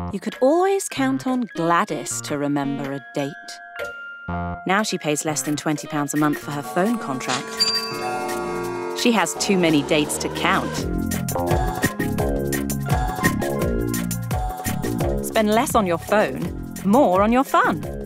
You could always count on Gladys to remember a date. Now she pays less than £20 a month for her phone contract. She has too many dates to count. Spend less on your phone, more on your fun.